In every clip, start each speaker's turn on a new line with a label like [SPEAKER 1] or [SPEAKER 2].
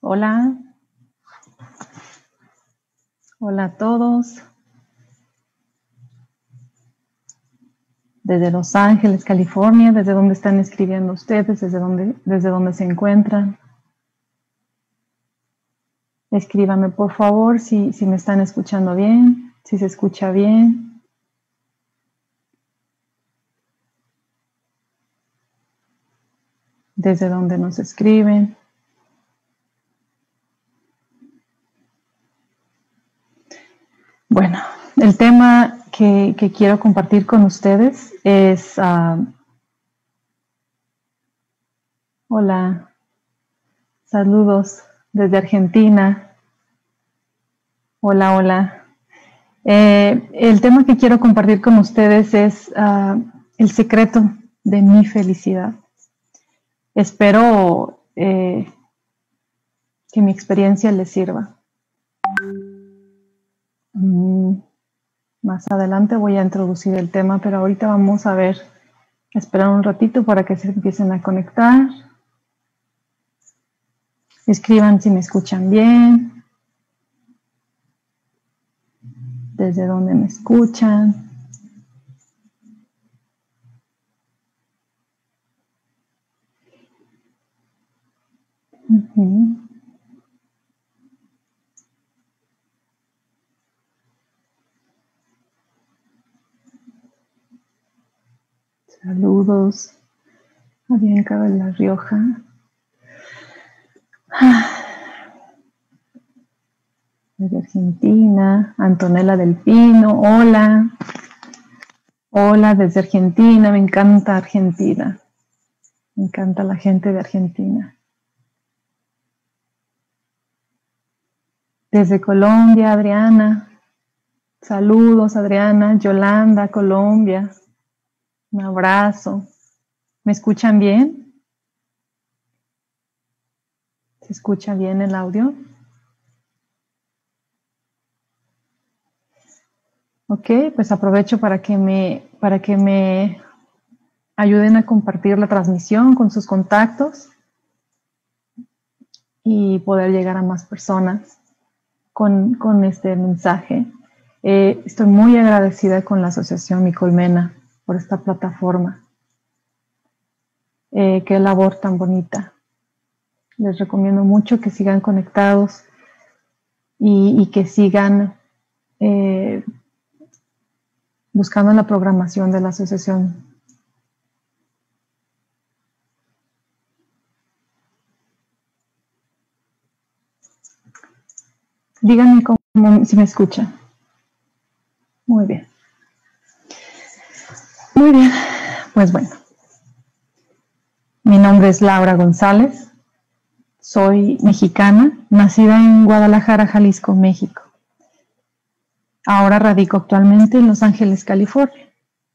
[SPEAKER 1] Hola, hola a todos. Desde Los Ángeles, California, desde donde están escribiendo ustedes, desde donde se encuentran. Escríbanme por favor si me están escuchando bien, si se escucha bien. Desde donde nos escriben. Bueno, el tema que quiero compartir con ustedes es... hola, saludos desde Argentina. Hola, hola. El tema que quiero compartir con ustedes es el secreto de mi felicidad. Espero que mi experiencia les sirva. Más adelante voy a introducir el tema, pero ahorita vamos a esperar un ratito para que se empiecen a conectar. Escriban si me escuchan bien, desde dónde me escuchan. Saludos a Bianca de La Rioja. Desde Argentina, Antonella del Pino, hola. Hola desde Argentina, me encanta Argentina. Me encanta la gente de Argentina. Desde Colombia, Adriana. Saludos, Adriana. Yolanda, Colombia. Un abrazo. ¿Me escuchan bien? ¿Se escucha bien el audio? Ok, pues aprovecho para que me ayuden a compartir la transmisión con sus contactos y poder llegar a más personas con este mensaje. Estoy muy agradecida con la Asociación Mi Colmena por esta plataforma. Qué labor tan bonita. Les recomiendo mucho que sigan conectados y que sigan buscando la programación de la asociación. Díganme si me escuchan. Muy bien. Muy bien, pues bueno. Mi nombre es Laura González. Soy mexicana, nacida en Guadalajara, Jalisco, México. Ahora radico actualmente en Los Ángeles, California.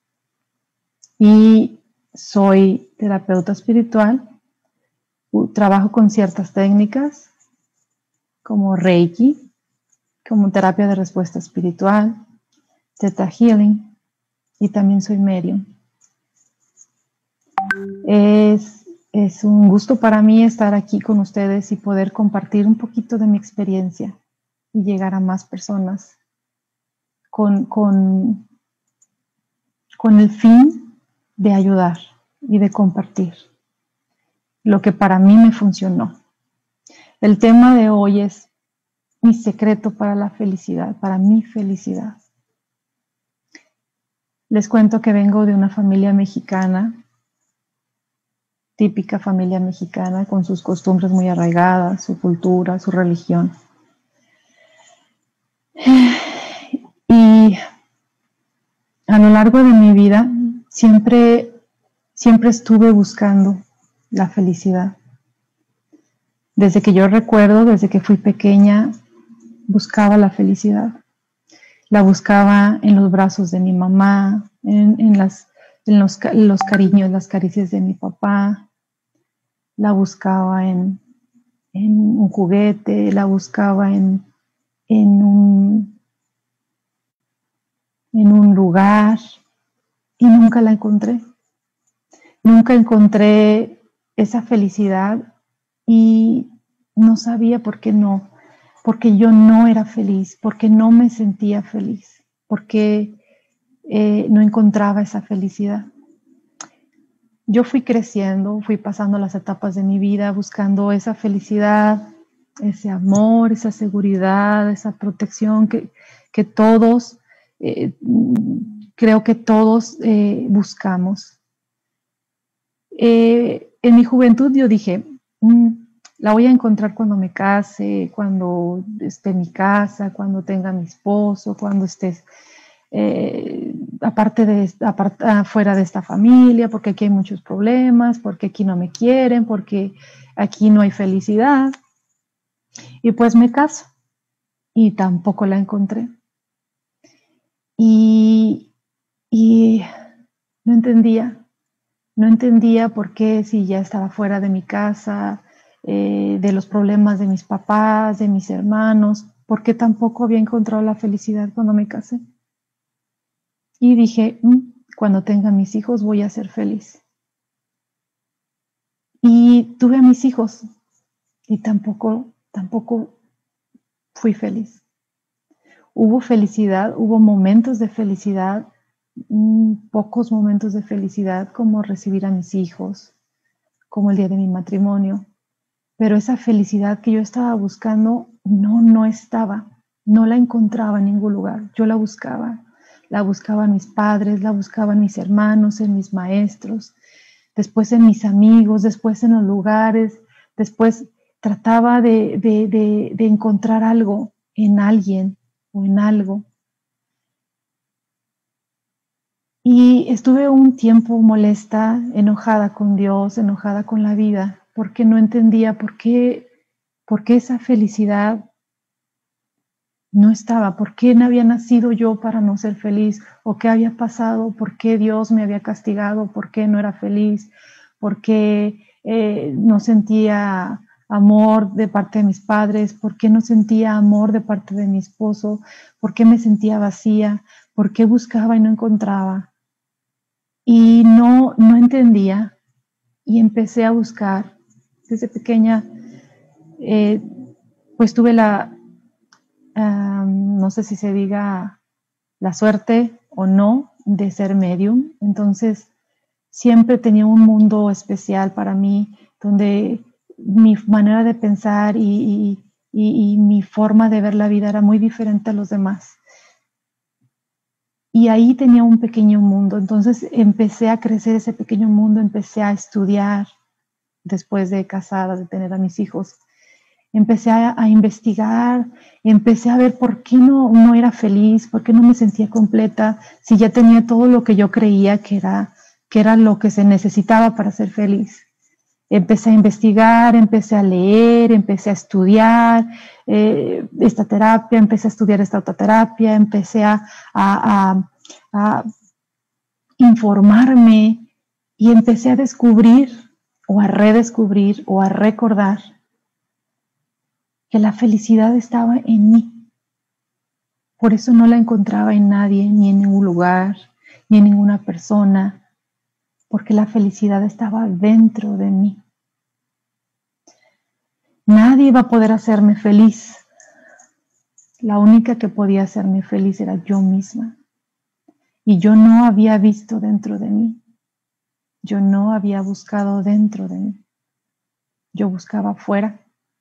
[SPEAKER 1] Y soy terapeuta espiritual. Trabajo con ciertas técnicas como Reiki, como terapia de respuesta espiritual, Theta Healing, y también soy medium. Es un gusto para mí estar aquí con ustedes y poder compartir un poquito de mi experiencia y llegar a más personas con el fin de ayudar y de compartir lo que para mí me funcionó. El tema de hoy es mi secreto para la felicidad, para mi felicidad. Les cuento que vengo de una familia mexicana, típica familia mexicana, con sus costumbres muy arraigadas, su cultura, su religión. Y a lo largo de mi vida siempre estuve buscando la felicidad. Desde que yo recuerdo, desde que fui pequeña, buscaba la felicidad. La buscaba en los brazos de mi mamá, en los cariños, las caricias de mi papá. La buscaba en un juguete, la buscaba en un lugar y nunca la encontré. Nunca encontré esa felicidad y no sabía por qué no, porque yo no era feliz, porque no me sentía feliz, porque no encontraba esa felicidad. Yo fui creciendo, fui pasando las etapas de mi vida buscando esa felicidad, ese amor, esa seguridad, esa protección que todos, creo que todos buscamos. En mi juventud yo dije, la voy a encontrar cuando me case, cuando esté en mi casa, cuando tenga mi esposo, cuando esté fuera de esta familia, porque aquí hay muchos problemas, porque aquí no me quieren, porque aquí no hay felicidad. Y pues me caso y tampoco la encontré. Y no entendía por qué si ya estaba fuera de mi casa, de los problemas de mis papás, de mis hermanos, por qué tampoco había encontrado la felicidad cuando me casé. Y dije, cuando tenga mis hijos voy a ser feliz. Y tuve a mis hijos y tampoco fui feliz. Hubo felicidad, hubo momentos de felicidad, pocos momentos de felicidad, como recibir a mis hijos, como el día de mi matrimonio. Pero esa felicidad que yo estaba buscando no estaba, no la encontraba en ningún lugar. Yo la buscaba en mis padres, la buscaba en mis hermanos, en mis maestros, después en mis amigos, después en los lugares, después trataba de encontrar algo en alguien o en algo. Y estuve un tiempo molesta, enojada con Dios, enojada con la vida, porque no entendía por qué esa felicidad no estaba, por qué no había nacido yo para no ser feliz, o qué había pasado, por qué Dios me había castigado, por qué no era feliz, por qué no sentía amor de parte de mis padres, por qué no sentía amor de parte de mi esposo, por qué me sentía vacía, por qué buscaba y no encontraba. Y no entendía y empecé a buscar. Desde pequeña, pues tuve no sé si se diga la suerte o no de ser medium. Entonces, siempre tenía un mundo especial para mí, donde mi manera de pensar y mi forma de ver la vida era muy diferente a los demás. Y ahí tenía un pequeño mundo. Entonces empecé a crecer ese pequeño mundo, empecé a estudiar después de casada, de tener a mis hijos. Empecé a investigar, empecé a ver por qué no era feliz, por qué no me sentía completa, si ya tenía todo lo que yo creía que era lo que se necesitaba para ser feliz. Empecé a investigar, empecé a leer, empecé a estudiar esta terapia, empecé a estudiar esta otra terapia, empecé a informarme y empecé a descubrir o a redescubrir o a recordar que la felicidad estaba en mí. Por eso no la encontraba en nadie, ni en ningún lugar, ni en ninguna persona, porque la felicidad estaba dentro de mí. Nadie iba a poder hacerme feliz. La única que podía hacerme feliz era yo misma. Y yo no había visto dentro de mí. Yo no había buscado dentro de mí. Yo buscaba afuera.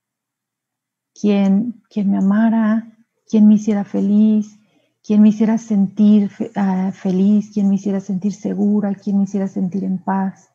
[SPEAKER 1] Quien me amara, quien me hiciera feliz, quien me hiciera sentir feliz, quien me hiciera sentir segura, quien me hiciera sentir en paz.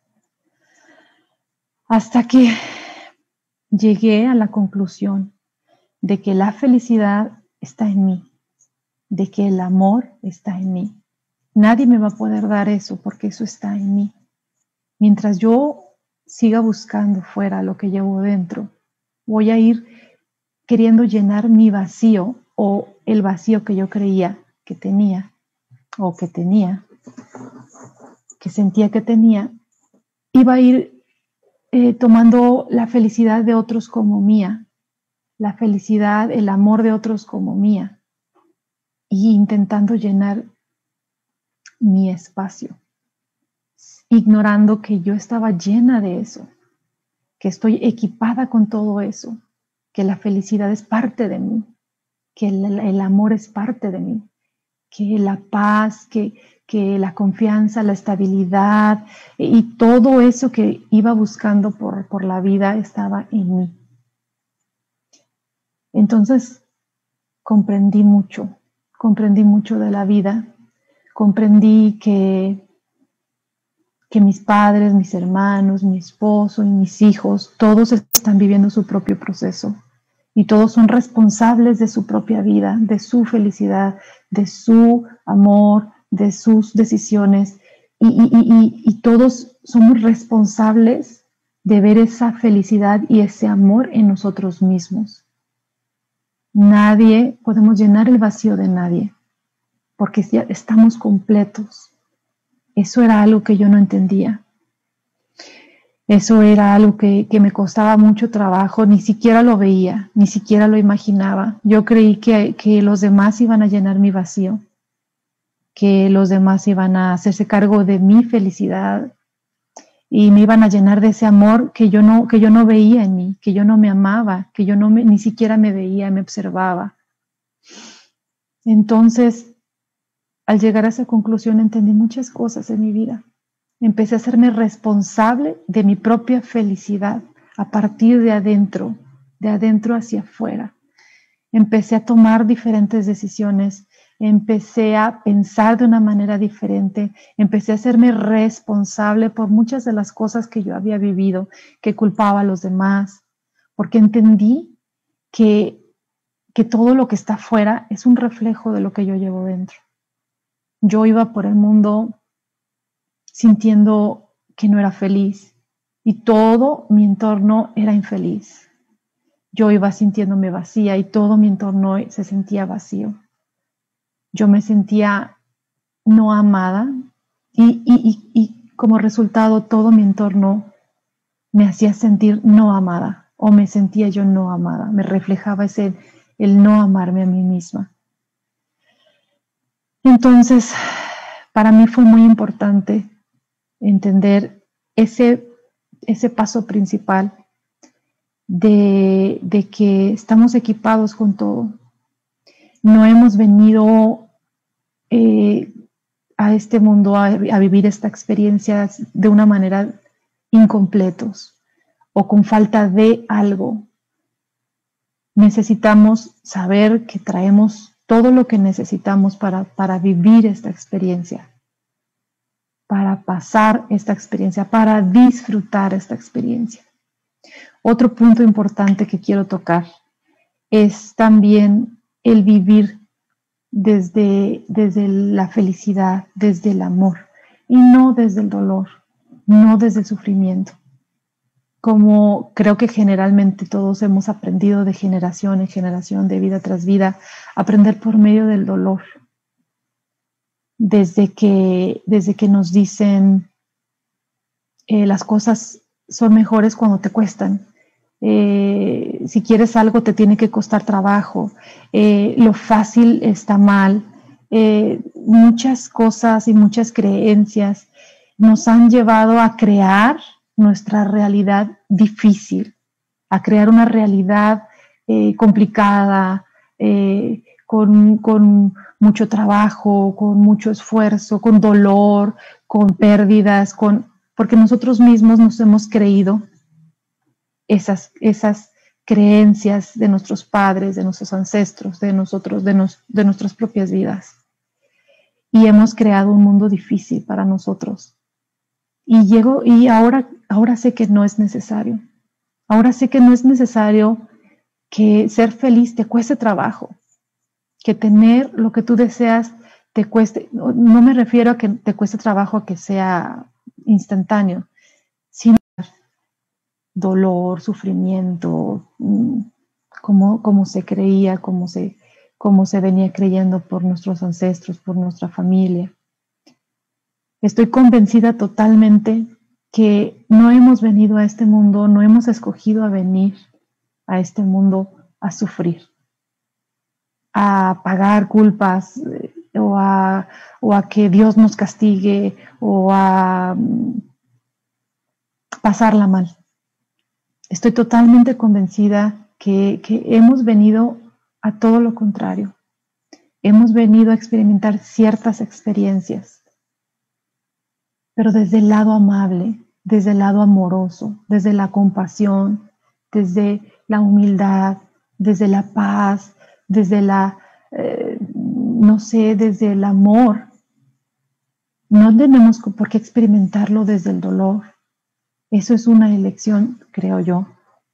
[SPEAKER 1] Hasta que llegué a la conclusión de que la felicidad está en mí, de que el amor está en mí. Nadie me va a poder dar eso porque eso está en mí. Mientras yo siga buscando fuera lo que llevo dentro, voy a ir queriendo llenar mi vacío o el vacío que yo creía que tenía o que tenía, que sentía que tenía, iba a ir tomando la felicidad de otros como mía, la felicidad, el amor de otros como mía, y intentando llenar mi espacio, ignorando que yo estaba llena de eso, que estoy equipada con todo eso, que la felicidad es parte de mí, que el amor es parte de mí, que la paz, que la confianza, la estabilidad y todo eso que iba buscando por la vida estaba en mí. Entonces comprendí mucho de la vida, comprendí que mis padres, mis hermanos, mi esposo y mis hijos, todos están viviendo su propio proceso y todos son responsables de su propia vida, de su felicidad, de su amor, de sus decisiones y todos somos responsables de ver esa felicidad y ese amor en nosotros mismos. Nadie, podemos llenar el vacío de nadie, porque ya estamos completos. Eso era algo que yo no entendía. Eso era algo que me costaba mucho trabajo, ni siquiera lo veía, ni siquiera lo imaginaba. Yo creí que los demás iban a llenar mi vacío, que los demás iban a hacerse cargo de mi felicidad y me iban a llenar de ese amor que yo no veía en mí, que yo no me amaba, que yo ni siquiera me veía, me observaba. Entonces, al llegar a esa conclusión entendí muchas cosas en mi vida. Empecé a hacerme responsable de mi propia felicidad a partir de adentro hacia afuera. Empecé a tomar diferentes decisiones, empecé a pensar de una manera diferente, empecé a hacerme responsable por muchas de las cosas que yo había vivido, que culpaba a los demás, porque entendí que todo lo que está afuera es un reflejo de lo que yo llevo dentro. Yo iba por el mundo sintiendo que no era feliz y todo mi entorno era infeliz. Yo iba sintiéndome vacía y todo mi entorno se sentía vacío. Yo me sentía no amada y como resultado todo mi entorno me hacía sentir no amada o me sentía yo no amada. Me reflejaba el no amarme a mí misma. Entonces, para mí fue muy importante entender ese paso principal de que estamos equipados con todo. No hemos venido a este mundo a vivir esta experiencia de una manera incompletos o con falta de algo. Necesitamos saber que traemos todo lo que necesitamos para vivir esta experiencia, para pasar esta experiencia, para disfrutar esta experiencia. Otro punto importante que quiero tocar es también el vivir desde la felicidad, desde el amor, y no desde el dolor, no desde el sufrimiento. Como creo que generalmente todos hemos aprendido de generación en generación, de vida tras vida, aprender por medio del dolor. Desde que nos dicen las cosas son mejores cuando te cuestan. Si quieres algo te tiene que costar trabajo, lo fácil está mal, muchas cosas y muchas creencias nos han llevado a crear nuestra realidad difícil, a crear una realidad complicada, con mucho trabajo, con mucho esfuerzo, con dolor, con pérdidas, porque nosotros mismos nos hemos creído esas creencias de nuestros padres, de nuestros ancestros, de nosotros, de nuestras propias vidas. Y hemos creado un mundo difícil para nosotros. Y ahora sé que no es necesario. Ahora sé que no es necesario que ser feliz te cueste trabajo, que tener lo que tú deseas te cueste. No me refiero a que te cueste trabajo a que sea instantáneo, sino dolor, sufrimiento, como se creía, como se venía creyendo por nuestros ancestros, por nuestra familia. Estoy convencida totalmente que no hemos venido a este mundo, no hemos escogido a venir a este mundo a sufrir, a pagar culpas o a que Dios nos castigue o a pasarla mal. Estoy totalmente convencida que hemos venido a todo lo contrario. Hemos venido a experimentar ciertas experiencias, pero desde el lado amable, desde el lado amoroso, desde la compasión, desde la humildad, desde la paz, desde la, no sé, desde el amor. No tenemos por qué experimentarlo desde el dolor. Eso es una elección, creo yo,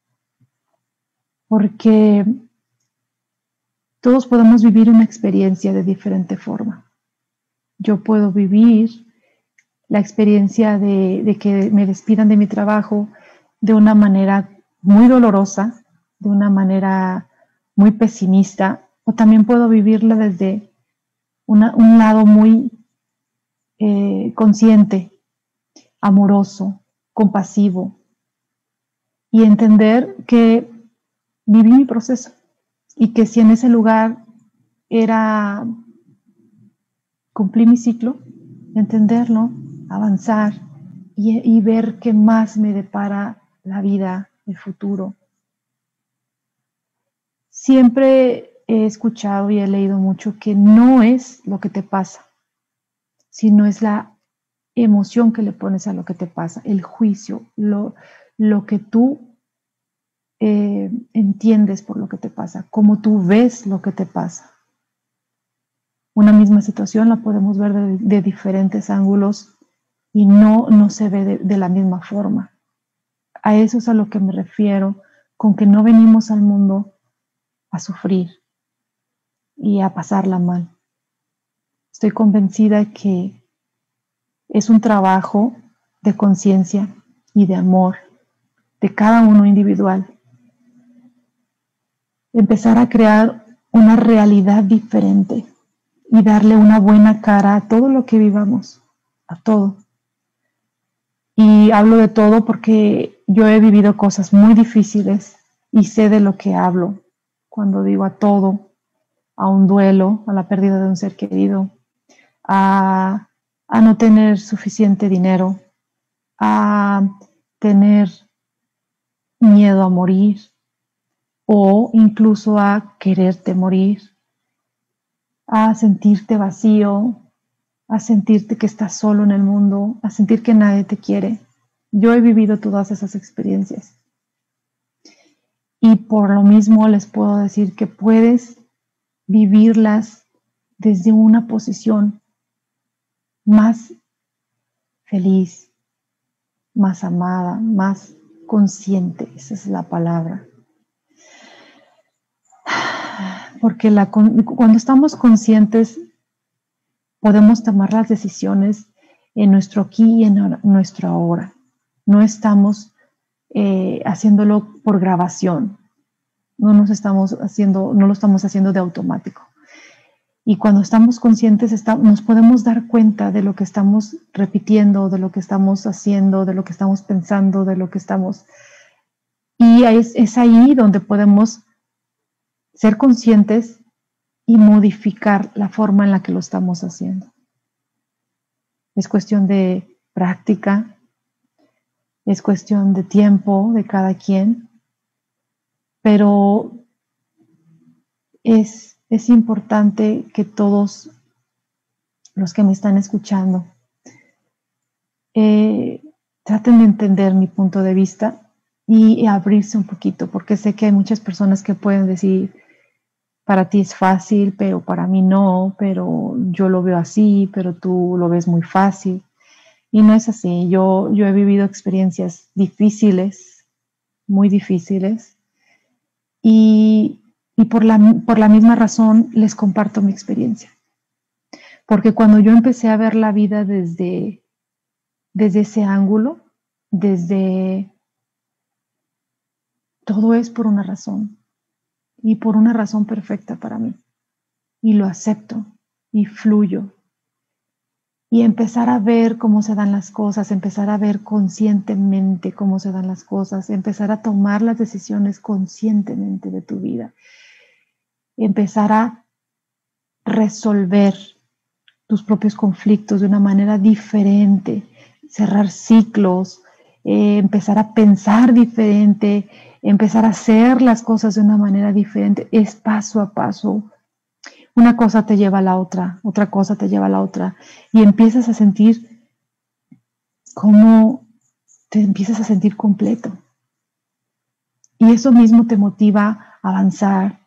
[SPEAKER 1] porque todos podemos vivir una experiencia de diferente forma. Yo puedo vivir la experiencia de que me despidan de mi trabajo de una manera muy dolorosa, de una manera muy pesimista, o también puedo vivirla desde un lado muy consciente, amoroso, compasivo, y entender que viví mi proceso y que si en ese lugar era cumplir mi ciclo, entenderlo, avanzar y ver qué más me depara la vida, el futuro. Siempre he escuchado y he leído mucho que no es lo que te pasa, sino es la emoción que le pones a lo que te pasa, el juicio, lo que tú entiendes por lo que te pasa, cómo tú ves lo que te pasa. Una misma situación la podemos ver de diferentes ángulos y no se ve de la misma forma. A eso es a lo que me refiero, con que no venimos al mundo a sufrir y a pasarla mal. Estoy convencida que es un trabajo de conciencia y de amor de cada uno individual. Empezar a crear una realidad diferente y darle una buena cara a todo lo que vivamos, a todo. Y hablo de todo porque yo he vivido cosas muy difíciles y sé de lo que hablo cuando digo a todo, a un duelo, a la pérdida de un ser querido, a no tener suficiente dinero, a tener miedo a morir o incluso a quererte morir, a sentirte vacío, a sentirte que estás solo en el mundo, a sentir que nadie te quiere. Yo he vivido todas esas experiencias. Y por lo mismo les puedo decir que puedes vivirlas desde una posición más feliz, más amada, más consciente. Esa es la palabra. Porque cuando estamos conscientes podemos tomar las decisiones en nuestro aquí y en nuestro ahora. No estamos haciéndolo por grabación. No lo estamos haciendo de automático. Y cuando estamos conscientes nos podemos dar cuenta de lo que estamos repitiendo, de lo que estamos haciendo, de lo que estamos pensando, de lo que estamos... Y es ahí donde podemos ser conscientes y modificar la forma en la que lo estamos haciendo. Es cuestión de práctica, es cuestión de tiempo de cada quien, pero es importante que todos los que me están escuchando traten de entender mi punto de vista y abrirse un poquito, porque sé que hay muchas personas que pueden decir, para ti es fácil, pero para mí no, pero yo lo veo así, pero tú lo ves muy fácil. Y no es así. Yo he vivido experiencias difíciles, muy difíciles, y por la misma razón les comparto mi experiencia. Porque cuando yo empecé a ver la vida desde ese ángulo, desde todo es por una razón, y por una razón perfecta para mí, y lo acepto, y fluyo, y empezar a ver cómo se dan las cosas, empezar a ver conscientemente cómo se dan las cosas, empezar a tomar las decisiones conscientemente de tu vida, empezar a resolver tus propios conflictos de una manera diferente, cerrar ciclos, empezar a pensar diferente, empezar a hacer las cosas de una manera diferente. Es paso a paso. Una cosa te lleva a la otra cosa te lleva a la otra, y empiezas a sentir cómo te empiezas a sentir completo. Y eso mismo te motiva a avanzar.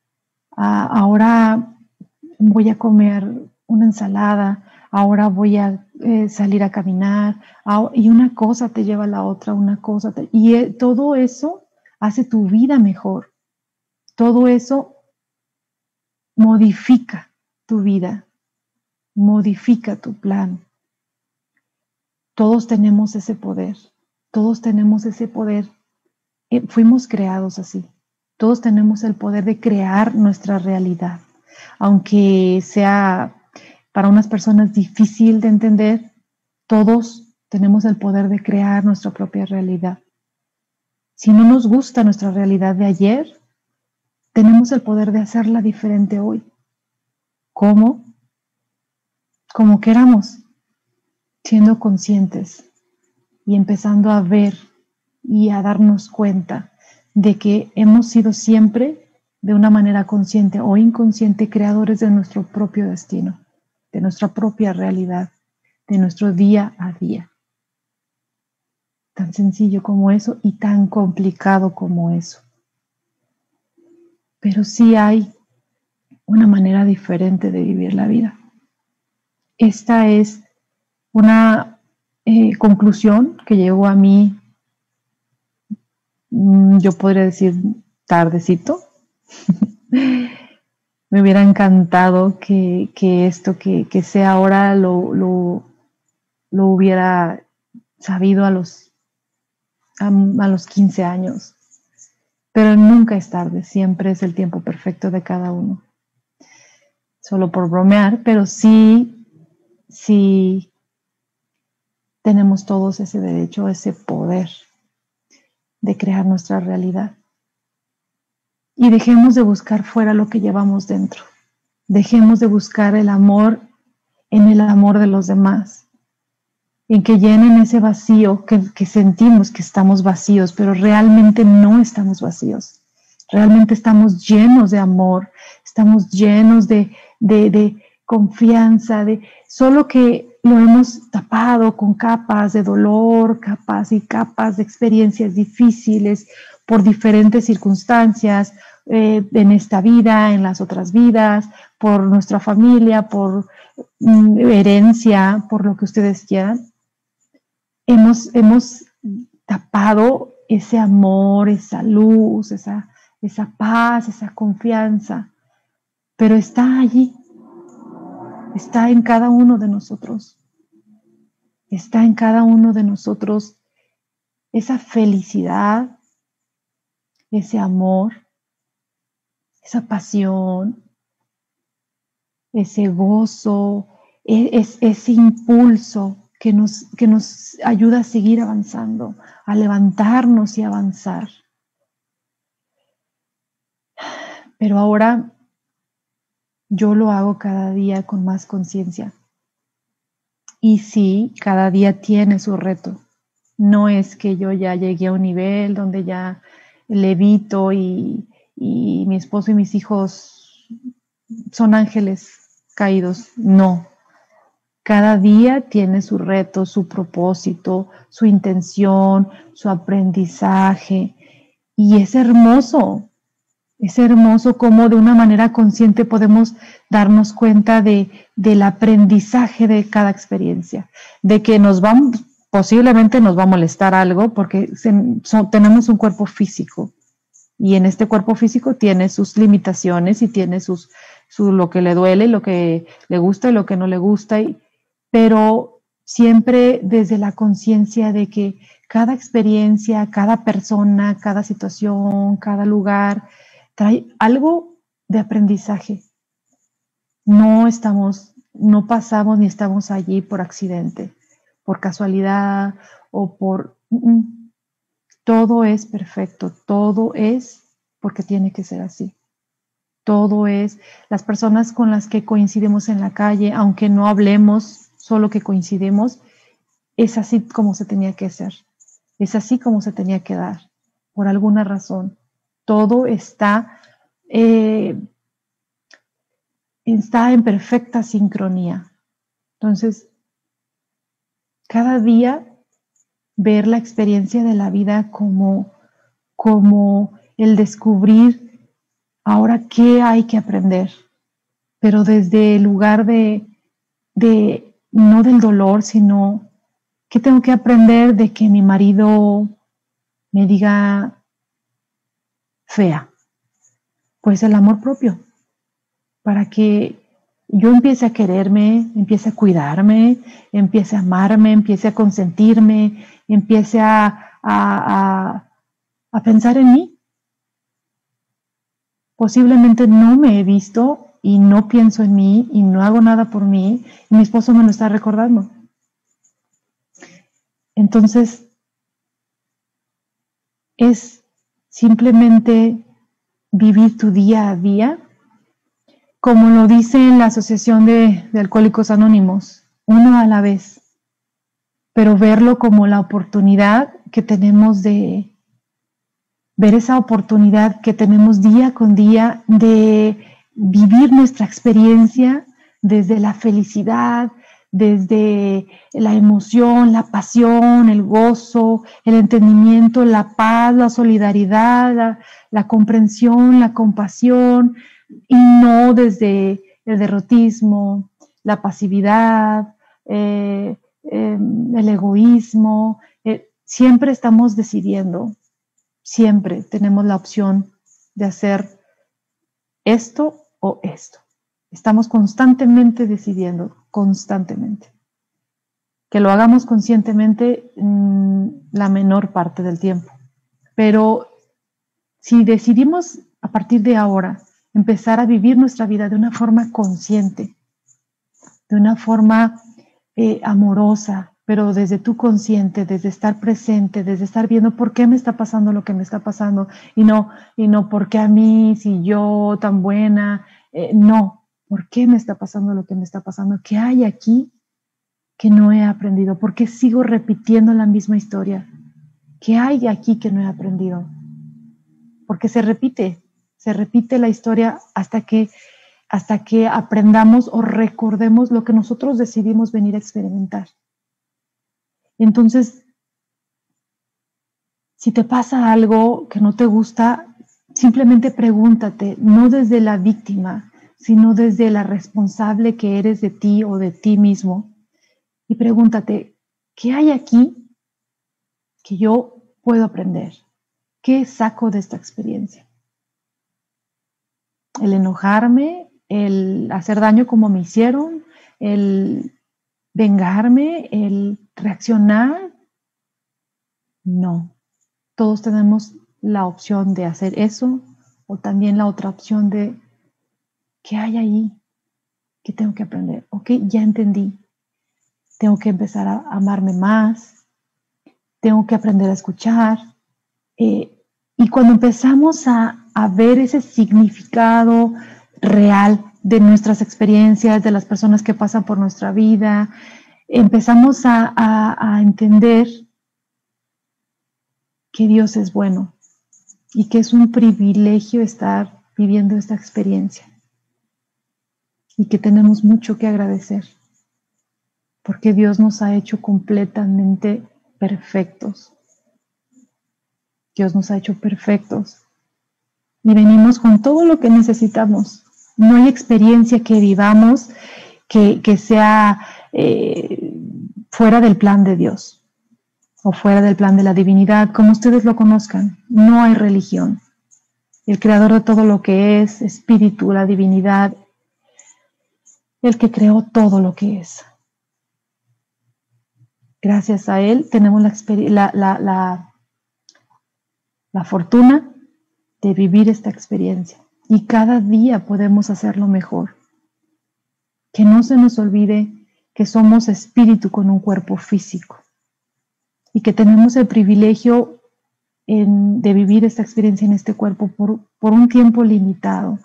[SPEAKER 1] Ahora voy a comer una ensalada, ahora voy a salir a caminar, y una cosa te lleva a la otra, y todo eso hace tu vida mejor. Todo eso modifica tu vida, modifica tu plan. Todos tenemos ese poder, todos tenemos ese poder. Fuimos creados así. Todos tenemos el poder de crear nuestra realidad. Aunque sea para unas personas difícil de entender, todos tenemos el poder de crear nuestra propia realidad. Si no nos gusta nuestra realidad de ayer, tenemos el poder de hacerla diferente hoy. ¿Cómo? Como queramos, siendo conscientes y empezando a ver y a darnos cuenta de que hemos sido siempre, de una manera consciente o inconsciente, creadores de nuestro propio destino, de nuestra propia realidad, de nuestro día a día. Tan sencillo como eso y tan complicado como eso. Pero sí hay una manera diferente de vivir la vida. Esta es una conclusión que llegó a mí, yo podría decir tardecito. Me hubiera encantado que esto que sé ahora lo hubiera sabido a los 15 años. Pero nunca es tarde, siempre es el tiempo perfecto de cada uno. Solo por bromear, pero sí tenemos todos ese derecho, ese poder de crear nuestra realidad. Y dejemos de buscar fuera lo que llevamos dentro. Dejemos de buscar el amor en el amor de los demás, en que llenen ese vacío que sentimos que estamos vacíos, pero realmente no estamos vacíos. Realmente estamos llenos de amor, estamos llenos de confianza, solo que lo hemos tapado con capas de dolor, capas y capas de experiencias difíciles por diferentes circunstancias, en esta vida, en las otras vidas, por nuestra familia, por herencia, por lo que ustedes quieran. Hemos tapado ese amor, esa luz, esa paz, esa confianza, pero está allí, está en cada uno de nosotros, está en cada uno de nosotros esa felicidad, ese amor, esa pasión, ese gozo, ese impulso que nos ayuda a seguir avanzando, a levantarnos y avanzar. Pero ahora yo lo hago cada día con más conciencia. Y sí, cada día tiene su reto. No es que yo ya llegué a un nivel donde ya levito y mi esposo y mis hijos son ángeles caídos. No. Cada día tiene su reto, su propósito, su intención, su aprendizaje. Y es hermoso cómo de una manera consciente podemos darnos cuenta del aprendizaje de cada experiencia, de que posiblemente nos va a molestar algo porque tenemos un cuerpo físico y en este cuerpo físico tiene sus limitaciones y tiene lo que le duele, lo que le gusta y lo que no le gusta, pero siempre desde la conciencia de que cada experiencia, cada persona, cada situación, cada lugar trae algo de aprendizaje. No pasamos ni estamos allí por accidente, por casualidad o por... Todo es perfecto, todo es porque tiene que ser así. Todo es, las personas con las que coincidimos en la calle, aunque no hablemos, solo que coincidimos, es así como se tenía que ser, es así como se tenía que dar, por alguna razón. Todo está en perfecta sincronía. Entonces, cada día ver la experiencia de la vida como el descubrir ahora qué hay que aprender, pero desde el lugar de no del dolor, sino qué tengo que aprender de que mi marido me diga fea. Pues el amor propio, para que yo empiece a quererme, empiece a cuidarme, empiece a amarme, empiece a consentirme, empiece a pensar en mí. Posiblemente no me he visto y no pienso en mí y no hago nada por mí y mi esposo me lo está recordando. Entonces, es simplemente vivir tu día a día, como lo dice en la Asociación de Alcohólicos Anónimos, uno a la vez, pero verlo como la oportunidad que tenemos de ver esa oportunidad que tenemos día con día de vivir nuestra experiencia desde la felicidad, desde la emoción, la pasión, el gozo, el entendimiento, la paz, la solidaridad, la comprensión, la compasión, y no desde el derrotismo, la pasividad, el egoísmo. Siempre estamos decidiendo. Siempre tenemos la opción de hacer esto o esto. Estamos constantemente decidiendo, constantemente. Que lo hagamos conscientemente la menor parte del tiempo. Pero si decidimos a partir de ahora empezar a vivir nuestra vida de una forma consciente, de una forma amorosa, pero desde tu consciente, desde estar presente, desde estar viendo por qué me está pasando lo que me está pasando y no por qué a mí, si yo tan buena, no, por qué me está pasando lo que me está pasando, qué hay aquí que no he aprendido, por qué sigo repitiendo la misma historia, qué hay aquí que no he aprendido, porque se repite la historia hasta que aprendamos o recordemos lo que nosotros decidimos venir a experimentar. Entonces, si te pasa algo que no te gusta, simplemente pregúntate, no desde la víctima, sino desde la responsable que eres de ti o de ti mismo, y pregúntate, ¿qué hay aquí que yo puedo aprender? ¿Qué saco de esta experiencia? El enojarme, el hacer daño como me hicieron, el vengarme, el reaccionar. No, todos tenemos la opción de hacer eso o también la otra opción de ¿qué hay ahí que tengo que aprender? Ok, ya entendí. Tengo que empezar a amarme más, tengo que aprender a escuchar. Y cuando empezamos a ver ese significado real de nuestras experiencias, de las personas que pasan por nuestra vida, empezamos a entender que Dios es bueno y que es un privilegio estar viviendo esta experiencia y que tenemos mucho que agradecer porque Dios nos ha hecho completamente perfectos. Dios nos ha hecho perfectos y venimos con todo lo que necesitamos. No hay experiencia que vivamos que sea fuera del plan de Dios o fuera del plan de la divinidad, como ustedes lo conozcan. No hay religión. El creador de todo lo que es, espíritu, la divinidad, el que creó todo lo que es. Gracias a Él tenemos la fortuna de vivir esta experiencia y cada día podemos hacerlo mejor. Que no se nos olvide que somos espíritu con un cuerpo físico y que tenemos el privilegio de vivir esta experiencia en este cuerpo por un tiempo limitado.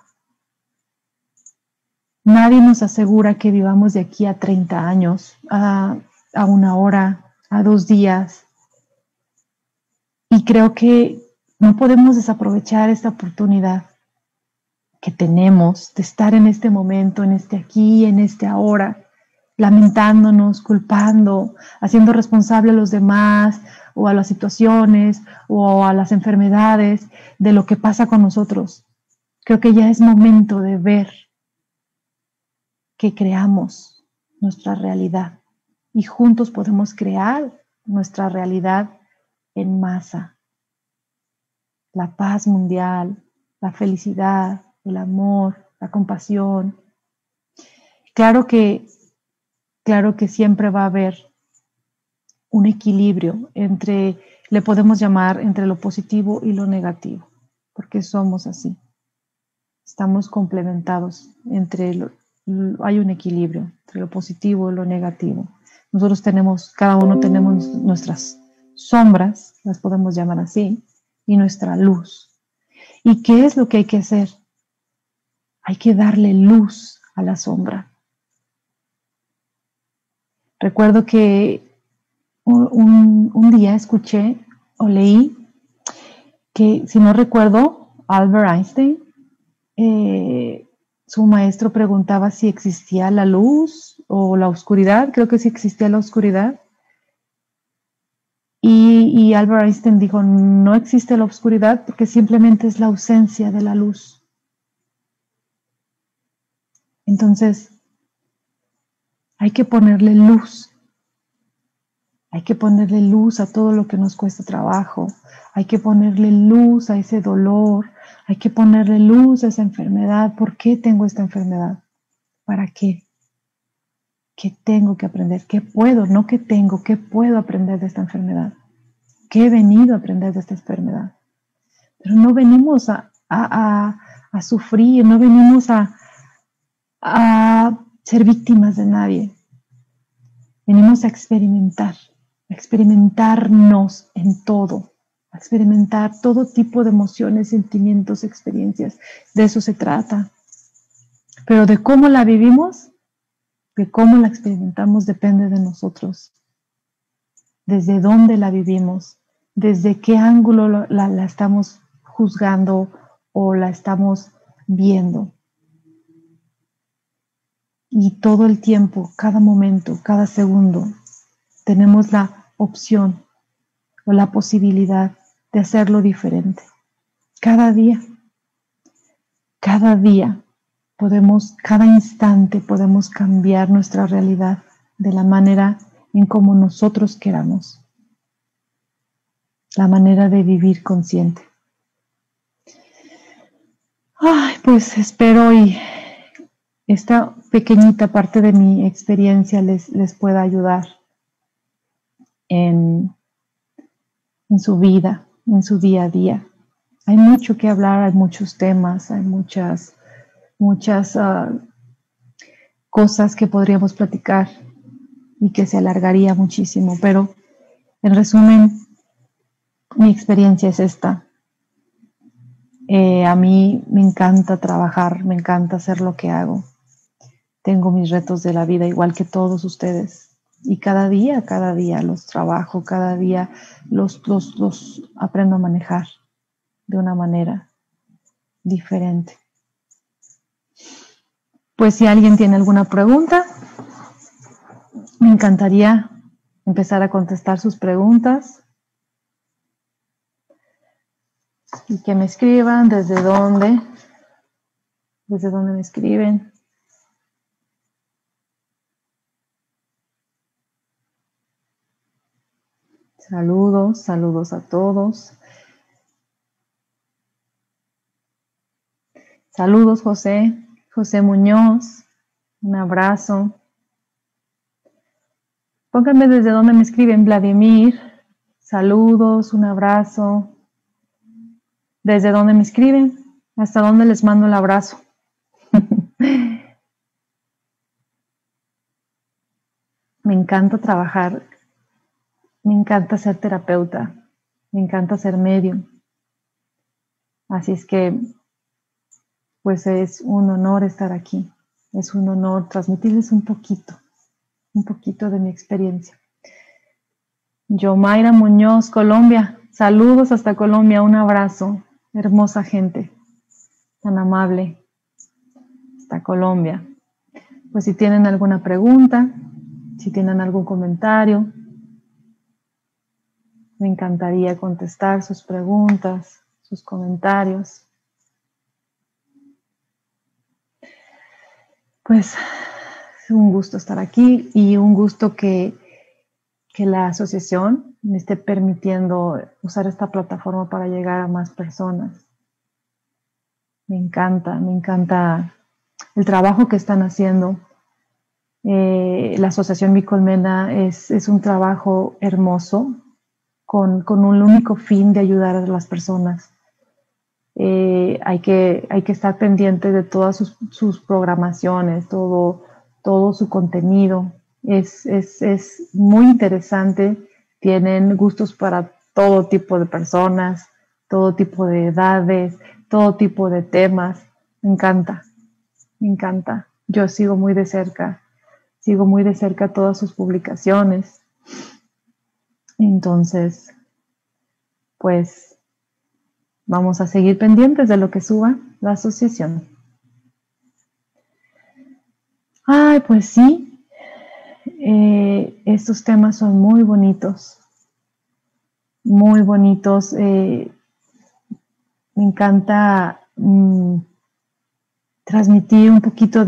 [SPEAKER 1] Nadie nos asegura que vivamos de aquí a 30 años, a 1 hora, a 2 días. Y creo que No podemos desaprovechar esta oportunidad que tenemos de estar en este momento, en este aquí, en este ahora, lamentándonos, culpando, haciendo responsable a los demás o a las situaciones o a las enfermedades de lo que pasa con nosotros. Creo que ya es momento de ver que creamos nuestra realidad y juntos podemos crear nuestra realidad en masa. La paz mundial, la felicidad, el amor, la compasión. Claro que siempre va a haber un equilibrio entre, le podemos llamar entre lo positivo y lo negativo, porque somos así. Estamos complementados hay un equilibrio entre lo positivo y lo negativo. Nosotros cada uno tenemos nuestras sombras, las podemos llamar así, y nuestra luz. ¿Y qué es lo que hay que hacer? Hay que darle luz a la sombra. Recuerdo que un día escuché o leí que, si no recuerdo, Albert Einstein, su maestro preguntaba si existía la luz o la oscuridad. Creo que sí existía la oscuridad. Y Albert Einstein dijo, no existe la oscuridad porque simplemente es la ausencia de la luz. Entonces, hay que ponerle luz. Hay que ponerle luz a todo lo que nos cuesta trabajo. Hay que ponerle luz a ese dolor. Hay que ponerle luz a esa enfermedad. ¿Por qué tengo esta enfermedad? ¿Para qué? ¿Qué tengo que aprender? ¿Qué puedo? No qué tengo. ¿Qué puedo aprender de esta enfermedad? ¿Qué he venido a aprender de esta enfermedad? Pero no venimos a sufrir. No venimos a ser víctimas de nadie. Venimos a experimentarnos en todo, a experimentar todo tipo de emociones, sentimientos, experiencias. De eso se trata. Pero de cómo la vivimos, de cómo la experimentamos, depende de nosotros. Desde dónde la vivimos, desde qué ángulo la estamos juzgando o la estamos viendo. Y todo el tiempo, cada momento, cada segundo, tenemos la opción o la posibilidad de hacerlo diferente. Cada día cada instante podemos cambiar nuestra realidad de la manera en como nosotros queramos. La manera de vivir consciente. Pues espero y esta pequeñita parte de mi experiencia les pueda ayudar en su vida, en su día a día. Hay mucho que hablar, hay muchos temas, hay muchas cosas que podríamos platicar y que se alargaría muchísimo, pero en resumen, mi experiencia es esta. A mí me encanta trabajar, me encanta hacer lo que hago. Tengo mis retos de la vida igual que todos ustedes. Y cada día los trabajo, cada día los aprendo a manejar de una manera diferente. Pues si alguien tiene alguna pregunta, me encantaría empezar a contestar sus preguntas. Y que me escriban desde dónde me escriben. Saludos a todos. Saludos, José Muñoz, un abrazo. Pónganme desde dónde me escriben, Vladimir. Saludos, un abrazo. ¿Desde dónde me escriben? ¿Hasta dónde les mando el abrazo? Me encanta trabajar, me encanta ser terapeuta, me encanta ser medium. Así es que, pues es un honor estar aquí. Es un honor transmitirles un poquito de mi experiencia. Yomaira Muñoz, Colombia. Saludos hasta Colombia, un abrazo. Hermosa gente, tan amable. Hasta Colombia. Pues si tienen alguna pregunta, si tienen algún comentario, me encantaría contestar sus preguntas, sus comentarios. Pues es un gusto estar aquí y un gusto que la asociación me esté permitiendo usar esta plataforma para llegar a más personas. Me encanta el trabajo que están haciendo. La asociación Mi Colmena es un trabajo hermoso con un único fin de ayudar a las personas. Hay que estar pendiente de todas sus programaciones, todo su contenido. Es muy interesante. Tienen gustos para todo tipo de personas, todo tipo de edades, todo tipo de temas. Me encanta. Yo sigo muy de cerca todas sus publicaciones. Entonces, pues vamos a seguir pendientes de lo que suba la asociación. Ay, pues sí, estos temas son muy bonitos. Muy bonitos. Me encanta transmitir un poquito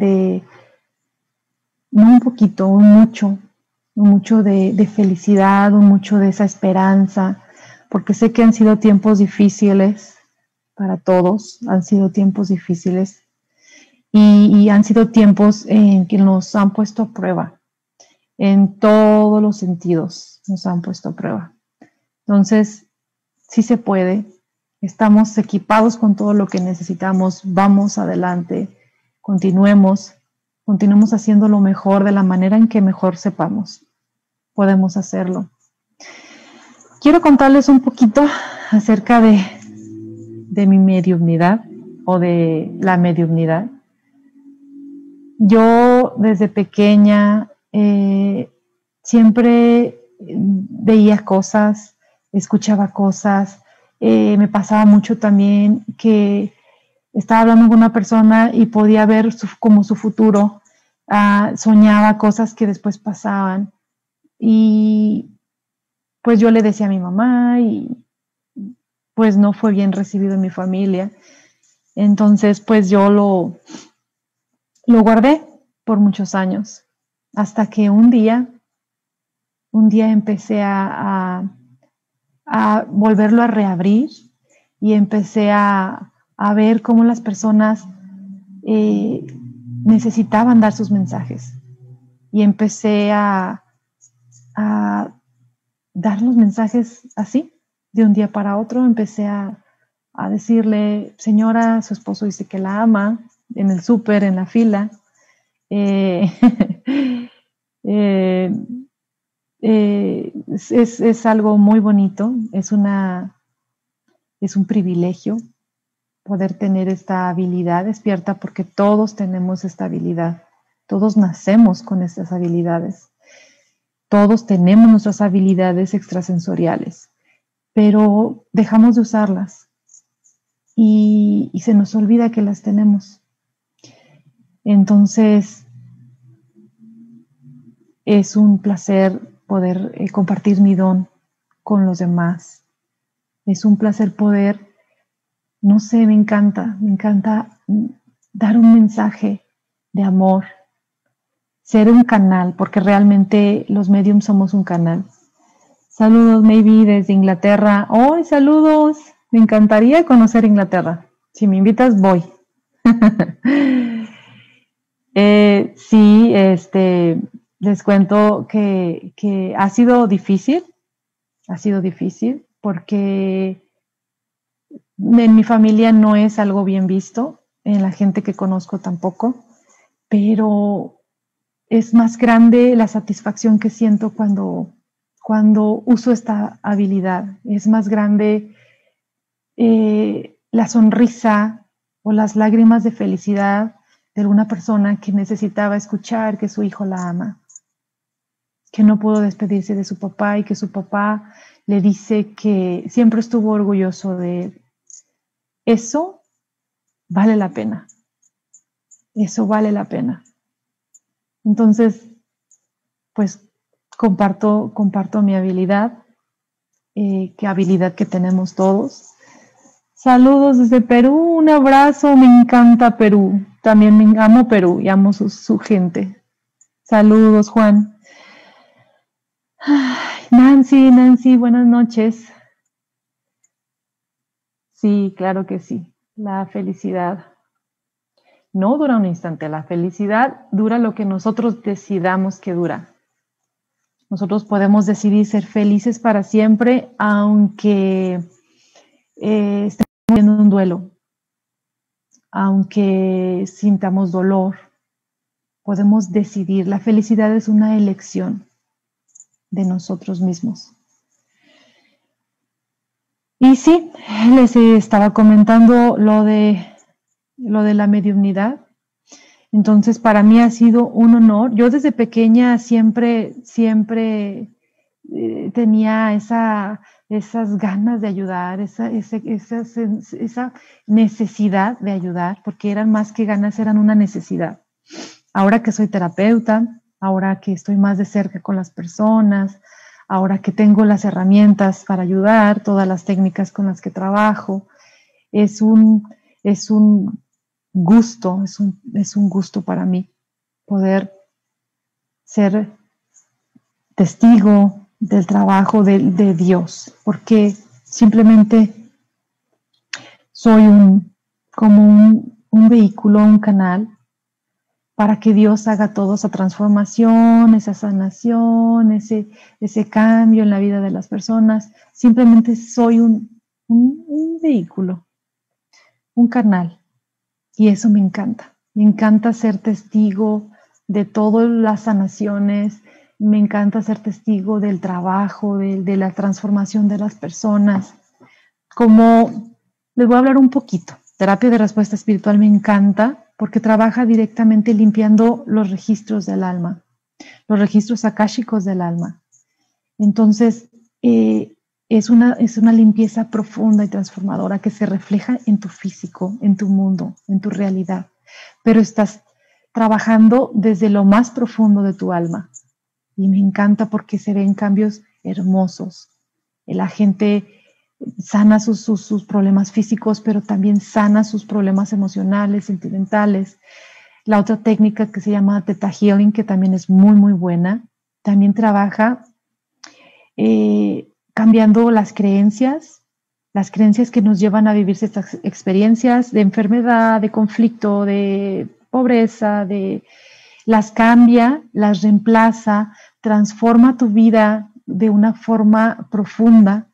[SPEAKER 1] no un poquito, un mucho de felicidad, un mucho de esa esperanza, porque sé que han sido tiempos difíciles para todos, han sido tiempos difíciles y han sido tiempos en que nos han puesto a prueba, en todos los sentidos nos han puesto a prueba. Entonces, sí se puede, estamos equipados con todo lo que necesitamos, vamos adelante, continuemos haciendo lo mejor de la manera en que mejor sepamos. Podemos hacerlo. Quiero contarles un poquito acerca de mi mediumnidad o de la mediumnidad. Yo desde pequeña siempre veía cosas, escuchaba cosas. Me pasaba mucho también que estaba hablando con una persona y podía ver como su futuro. Soñaba cosas que después pasaban. Y pues yo le decía a mi mamá y pues no fue bien recibido en mi familia. Entonces pues yo lo guardé por muchos años. Hasta que un día empecé a volverlo a reabrir y empecé a ver cómo las personas necesitaban dar sus mensajes. Y empecé a dar los mensajes así, de un día para otro. Empecé a decirle, señora, su esposo dice que la ama, en el súper, en la fila. Es algo muy bonito, es un privilegio poder tener esta habilidad despierta, porque todos tenemos esta habilidad, todos nacemos con estas habilidades, todos tenemos nuestras habilidades extrasensoriales, pero dejamos de usarlas y se nos olvida que las tenemos. Entonces, es un placer poder compartir mi don con los demás. Es un placer poder, no sé, me encanta dar un mensaje de amor, ser un canal, porque realmente los mediums somos un canal. Saludos, Maybe, desde Inglaterra. ¡Oh, saludos! Me encantaría conocer Inglaterra. Si me invitas, voy. Sí, les cuento que ha sido difícil porque en mi familia no es algo bien visto, en la gente que conozco tampoco, pero es más grande la satisfacción que siento cuando uso esta habilidad. Es más grande la sonrisa o las lágrimas de felicidad de alguna persona que necesitaba escuchar que su hijo la ama, que no pudo despedirse de su papá y que su papá le dice que siempre estuvo orgulloso de él. Eso vale la pena. Eso vale la pena. Entonces, pues comparto mi habilidad, qué habilidad que tenemos todos. Saludos desde Perú, un abrazo, me encanta Perú. También me amo Perú y amo su gente. Saludos, Juan. Ay, Nancy, buenas noches. Sí, claro que sí. La felicidad no dura un instante, la felicidad dura lo que nosotros decidamos que dura. Nosotros podemos decidir ser felices para siempre, aunque estemos viviendo un duelo, aunque sintamos dolor. Podemos decidir. La felicidad es una elección de nosotros mismos. Y sí, les estaba comentando lo de la mediunidad. Entonces, para mí ha sido un honor. Yo desde pequeña siempre tenía esas ganas de ayudar, esa necesidad de ayudar, porque eran más que ganas, eran una necesidad. Ahora que soy terapeuta, ahora que estoy más de cerca con las personas, ahora que tengo las herramientas para ayudar, todas las técnicas con las que trabajo, es un gusto, es un gusto para mí poder ser testigo del trabajo de Dios, porque simplemente soy como un vehículo, un canal para que Dios haga toda esa transformación, esa sanación, ese cambio en la vida de las personas. Simplemente soy un vehículo, un canal, y eso me encanta. Me encanta ser testigo de todas las sanaciones, me encanta ser testigo del trabajo, de la transformación de las personas. Como les voy a hablar un poquito. Terapia de respuesta espiritual me encanta porque trabaja directamente limpiando los registros del alma, los registros akáshicos del alma. Entonces, es una limpieza profunda y transformadora que se refleja en tu físico, en tu mundo, en tu realidad. Pero estás trabajando desde lo más profundo de tu alma. Y me encanta porque se ven cambios hermosos. La gente sana sus problemas físicos, pero también sana sus problemas emocionales, sentimentales. La otra técnica que se llama Theta Healing, que también es muy, muy buena, también trabaja cambiando las creencias que nos llevan a vivir estas experiencias de enfermedad, de conflicto, de pobreza, las cambia, las reemplaza, transforma tu vida de una forma profunda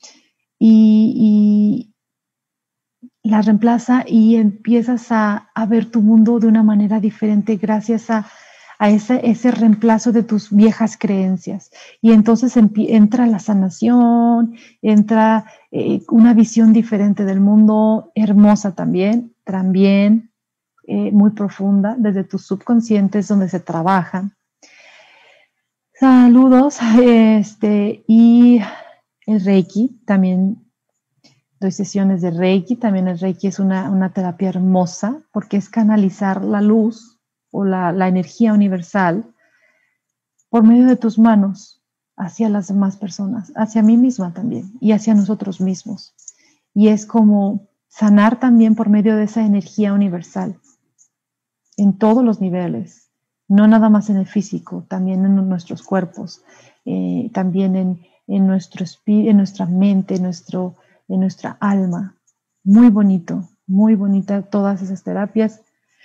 [SPEAKER 1] y la reemplaza y empiezas a ver tu mundo de una manera diferente gracias a ese reemplazo de tus viejas creencias. Y entonces entra la sanación, entra una visión diferente del mundo, hermosa también muy profunda, desde tus subconscientes donde se trabajan. Saludos, y el Reiki, también doy sesiones de Reiki, también el Reiki es una terapia hermosa porque es canalizar la luz o la energía universal por medio de tus manos hacia las demás personas, hacia mí misma también y hacia nosotros mismos. Y es como sanar también por medio de esa energía universal en todos los niveles, no nada más en el físico, también en nuestros cuerpos, también en nuestro espíritu, en nuestra mente, en nuestra alma. Muy bonito, muy bonita todas esas terapias.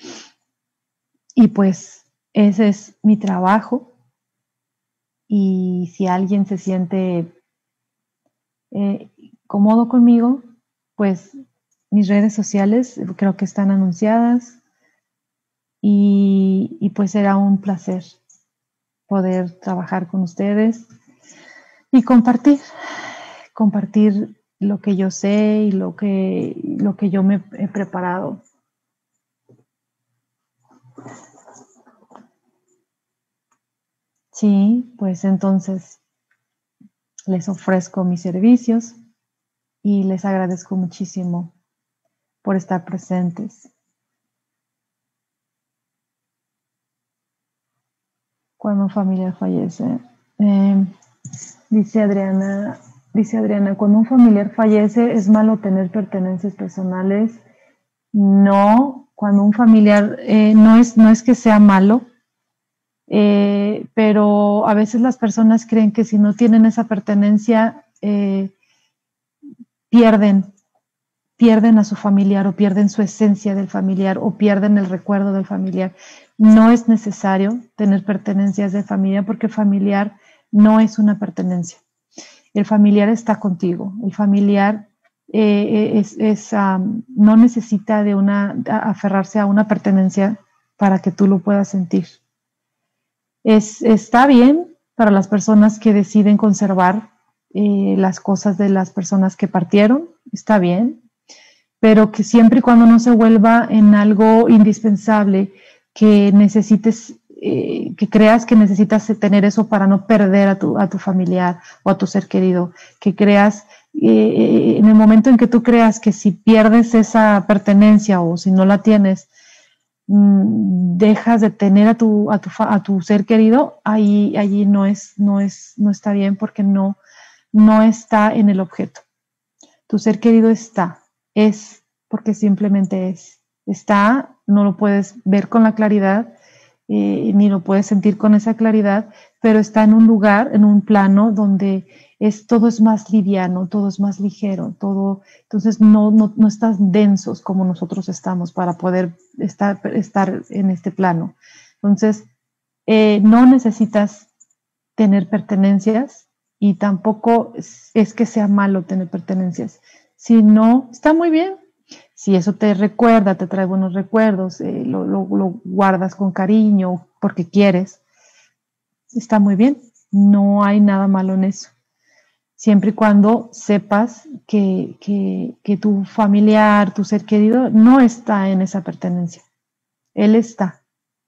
[SPEAKER 1] Y pues ese es mi trabajo. Y si alguien se siente cómodo conmigo, pues mis redes sociales creo que están anunciadas. Y pues será un placer poder trabajar con ustedes y compartir lo que yo sé y lo que yo me he preparado. Sí, pues entonces Les ofrezco mis servicios y les agradezco muchísimo por estar presentes. Cuando un familiar fallece, dice Adriana, cuando un familiar fallece, ¿es malo tener pertenencias personales? No, cuando un familiar, no es que sea malo, pero a veces las personas creen que si no tienen esa pertenencia, pierden a su familiar o pierden su esencia del familiar o pierden el recuerdo del familiar. No es necesario tener pertenencias de familia porque familiar no es una pertenencia. El familiar está contigo. El familiar no necesita de aferrarse a una pertenencia para que tú lo puedas sentir. Está bien para las personas que deciden conservar las cosas de las personas que partieron, está bien, pero que siempre y cuando no se vuelva en algo indispensable, que necesites, que creas que necesitas tener eso para no perder a tu familiar o a tu ser querido, que creas, en el momento en que tú creas que si pierdes esa pertenencia o si no la tienes, dejas de tener a tu ser querido, allí no está bien porque no está en el objeto. Tu ser querido es porque simplemente está, no lo puedes ver con la claridad, ni lo puedes sentir con esa claridad, pero está en un lugar, en un plano donde todo es más liviano, todo es más ligero, entonces no estás densos como nosotros estamos para poder estar en este plano. Entonces, no necesitas tener pertenencias y tampoco es que sea malo tener pertenencias. Si no, está muy bien. Si eso te recuerda, te trae buenos recuerdos, lo guardas con cariño porque quieres, está muy bien. No hay nada malo en eso. Siempre y cuando sepas que tu familiar, tu ser querido, no está en esa pertenencia. Él está,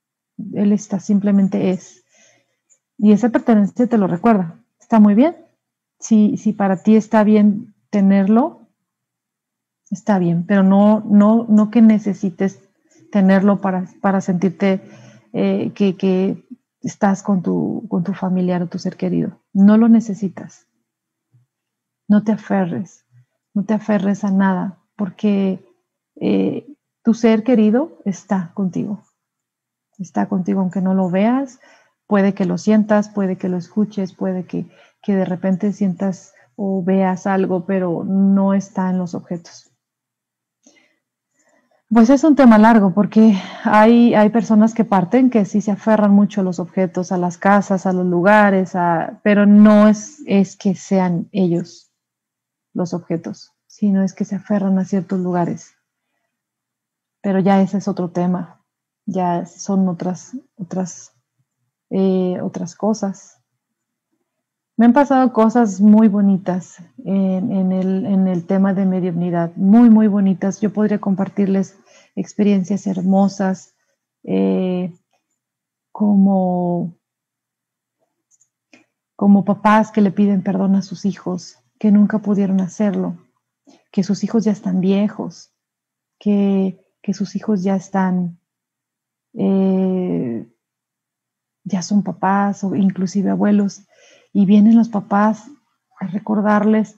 [SPEAKER 1] simplemente es. Y esa pertenencia te lo recuerda. Está muy bien. Si para ti está bien tenerlo, está bien, pero no que necesites tenerlo para sentirte que estás con tu familiar o tu ser querido. No lo necesitas. No te aferres a nada, porque tu ser querido está contigo aunque no lo veas, puede que lo sientas, puede que lo escuches, puede que de repente sientas o veas algo, pero no está en los objetos. Pues es un tema largo porque hay personas que parten que sí se aferran mucho a los objetos, a las casas, a los lugares, pero no es que sean ellos los objetos, sino es que se aferran a ciertos lugares. Pero ya ese es otro tema, ya son otras cosas. Me han pasado cosas muy bonitas en el tema de mediunidad, muy, muy bonitas. Yo podría compartirles experiencias hermosas, como papás que le piden perdón a sus hijos, que nunca pudieron hacerlo, que sus hijos ya están viejos, que sus hijos ya están, ya son papás o inclusive abuelos, y vienen los papás a recordarles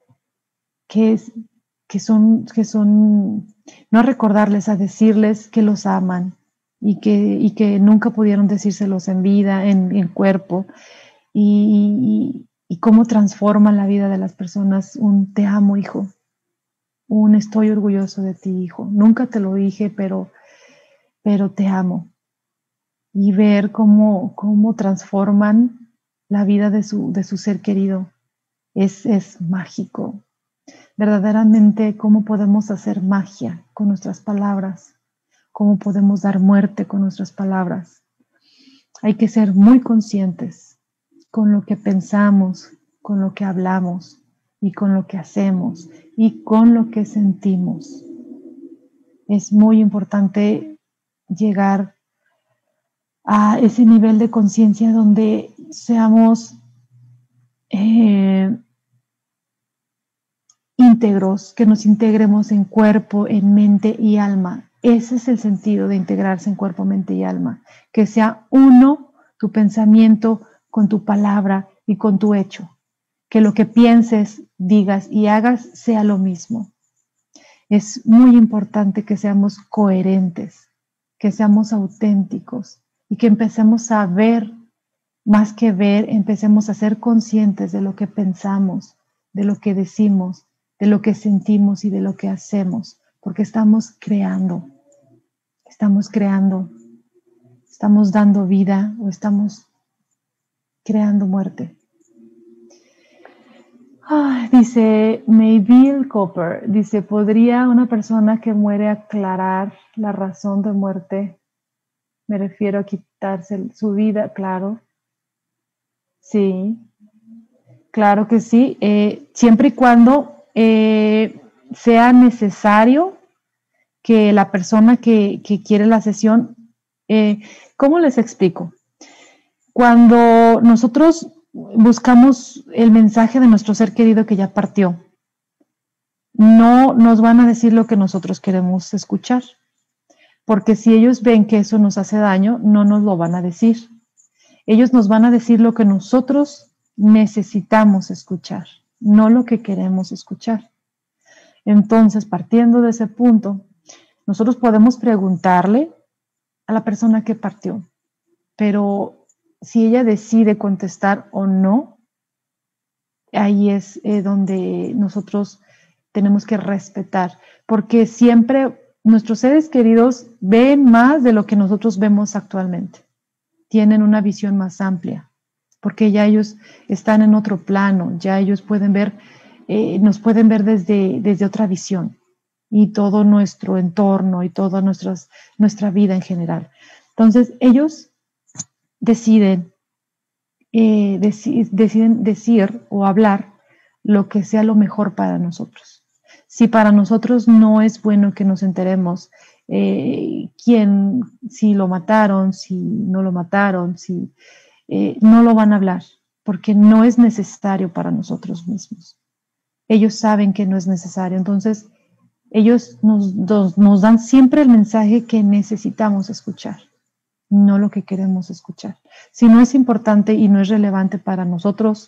[SPEAKER 1] no a recordarles, a decirles que los aman y que nunca pudieron decírselos en vida, en cuerpo, y cómo transforma la vida de las personas un te amo, hijo, un estoy orgulloso de ti, hijo, nunca te lo dije, pero te amo. Y ver cómo transforman la vida de su ser querido es mágico. Verdaderamente, cómo podemos hacer magia con nuestras palabras, cómo podemos dar muerte con nuestras palabras. Hay que ser muy conscientes con lo que pensamos, con lo que hablamos y con lo que hacemos y con lo que sentimos. Es muy importante llegar a ese nivel de conciencia donde seamos íntegros, que nos integremos en cuerpo, en mente y alma. Ese es el sentido de integrarse en cuerpo, mente y alma. Que sea uno tu pensamiento con tu palabra y con tu hecho. Que lo que pienses, digas y hagas sea lo mismo. Es muy importante que seamos coherentes, que seamos auténticos y que empecemos a ver, más que ver, empecemos a ser conscientes de lo que pensamos, de lo que decimos, de lo que sentimos y de lo que hacemos, porque estamos creando, estamos dando vida o estamos creando muerte. Dice Mayville Cooper, dice, ¿podría una persona que muere aclarar la razón de muerte? Me refiero a quitarse su vida, claro. Sí, claro que sí, siempre y cuando sea necesario que la persona que quiere la sesión, ¿cómo les explico? Cuando nosotros buscamos el mensaje de nuestro ser querido que ya partió, no nos van a decir lo que nosotros queremos escuchar, porque si ellos ven que eso nos hace daño, no nos lo van a decir. Ellos nos van a decir lo que nosotros necesitamos escuchar, no lo que queremos escuchar. Entonces, partiendo de ese punto, nosotros podemos preguntarle a la persona que partió, pero si ella decide contestar o no, ahí es donde nosotros tenemos que respetar, porque siempre nuestros seres queridos ven más de lo que nosotros vemos actualmente. Tienen una visión más amplia, porque ya ellos están en otro plano, ya ellos pueden ver, nos pueden ver desde otra visión y todo nuestro entorno y toda nuestra vida en general. Entonces ellos deciden decir o hablar lo que sea lo mejor para nosotros. Si para nosotros no es bueno que nos enteremos si lo mataron, si no lo mataron, si no lo van a hablar, porque no es necesario para nosotros mismos. Ellos saben que no es necesario, entonces ellos nos dan siempre el mensaje que necesitamos escuchar, no lo que queremos escuchar. Si no es importante y no es relevante para nosotros,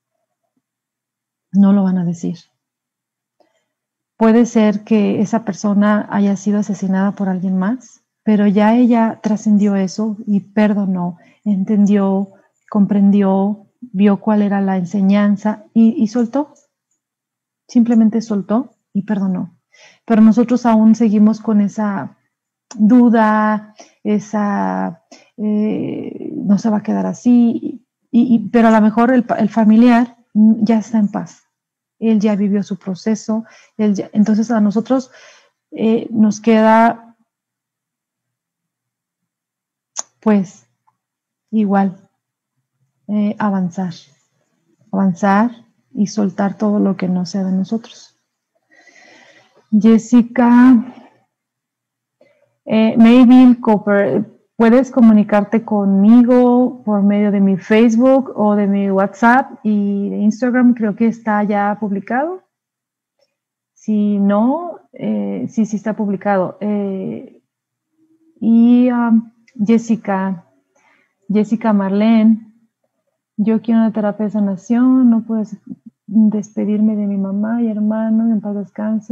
[SPEAKER 1] no lo van a decir. Puede ser que esa persona haya sido asesinada por alguien más, pero ya ella trascendió eso y perdonó, entendió, comprendió, vio cuál era la enseñanza y soltó. Simplemente soltó y perdonó. Pero nosotros aún seguimos con esa duda, no se va a quedar así, pero a lo mejor el familiar ya está en paz. Él ya vivió su proceso, entonces a nosotros nos queda pues igual avanzar y soltar todo lo que no sea de nosotros. Jessica Mayville Cooper, puedes comunicarte conmigo por medio de mi Facebook o de mi WhatsApp y de Instagram, creo que está ya publicado. Si no, sí está publicado. Jessica Marlene, yo quiero una terapia de sanación, no puedes despedirme de mi mamá y hermano, en paz descanse.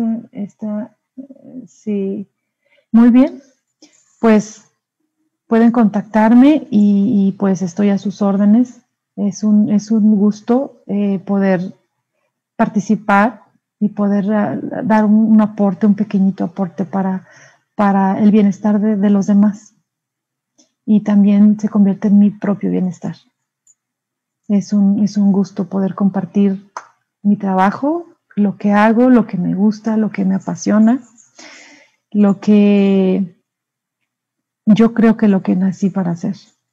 [SPEAKER 1] Sí, muy bien, pues pueden contactarme y pues estoy a sus órdenes. Es un gusto poder participar y poder dar un aporte, un pequeñito aporte para el bienestar de los demás. Y también se convierte en mi propio bienestar. Es un gusto poder compartir mi trabajo, lo que hago, lo que me gusta, lo que me apasiona, lo que yo creo que lo que nací para hacer.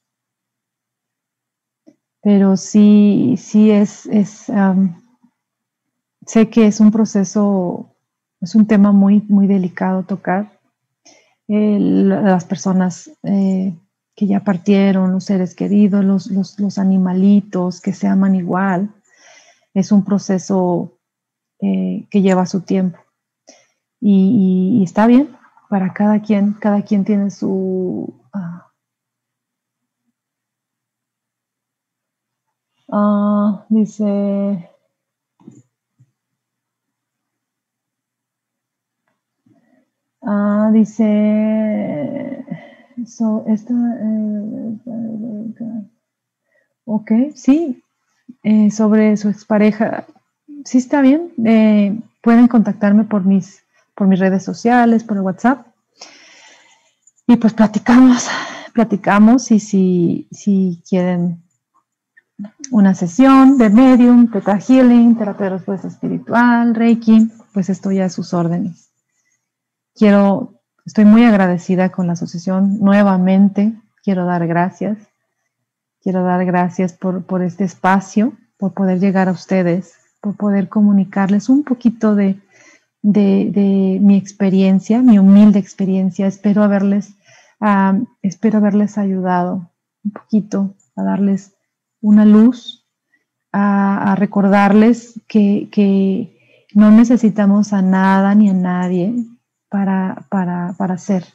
[SPEAKER 1] Pero sí sé que es un proceso, es un tema muy, muy delicado tocar. Las personas que ya partieron, los seres queridos, los animalitos que se aman igual, es un proceso que lleva su tiempo. Y está bien para cada quien tiene su... dice... dice... ok, sí, sobre su expareja. Sí, está bien. Pueden contactarme por mis redes sociales, por el WhatsApp. Y pues platicamos y si quieren una sesión de medium, Theta Healing, terapia de respuesta espiritual, Reiki, pues estoy a sus órdenes. Estoy muy agradecida con la asociación nuevamente. Quiero dar gracias. Quiero dar gracias por este espacio, por poder llegar a ustedes, por poder comunicarles un poquito de mi experiencia, mi humilde experiencia. Espero haberles ayudado un poquito, a darles una luz, a recordarles que no necesitamos a nada ni a nadie para ser.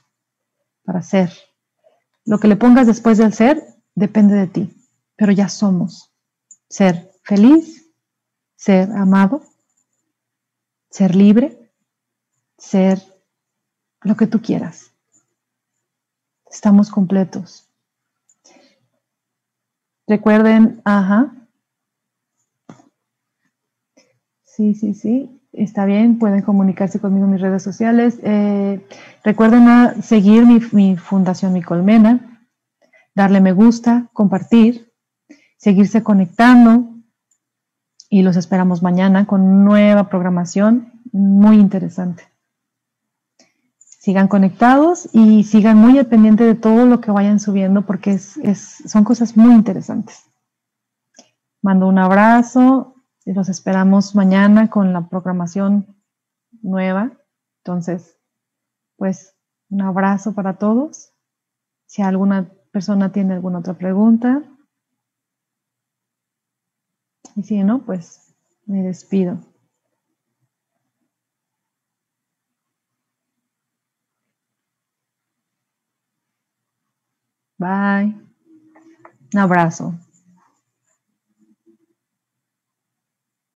[SPEAKER 1] Lo que le pongas después del ser depende de ti, pero ya somos. Ser feliz, ser amado, ser libre, ser lo que tú quieras. Estamos completos. Recuerden, sí, está bien, pueden comunicarse conmigo en mis redes sociales. Recuerden seguir mi fundación Mi Colmena, darle me gusta, compartir, seguirse conectando y los esperamos mañana con nueva programación muy interesante. Sigan conectados y sigan muy al pendiente de todo lo que vayan subiendo porque son cosas muy interesantes. Mando un abrazo y los esperamos mañana con la programación nueva. Entonces, pues un abrazo para todos. Si alguna persona tiene alguna otra pregunta. Y si no, pues me despido. Bye. Un abrazo.